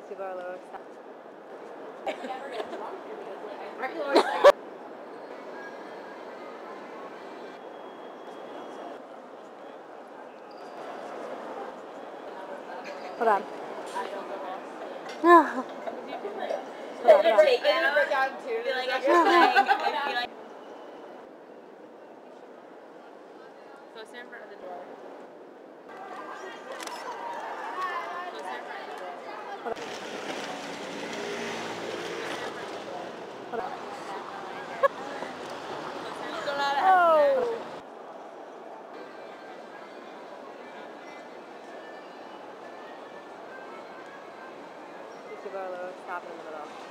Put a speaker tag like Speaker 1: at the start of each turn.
Speaker 1: Barlow. Hold on. Hold on.
Speaker 2: So stand in front of the door. So stand in front of the door.
Speaker 1: Hold on.
Speaker 2: Oh!
Speaker 1: Barlow, stop in the middle.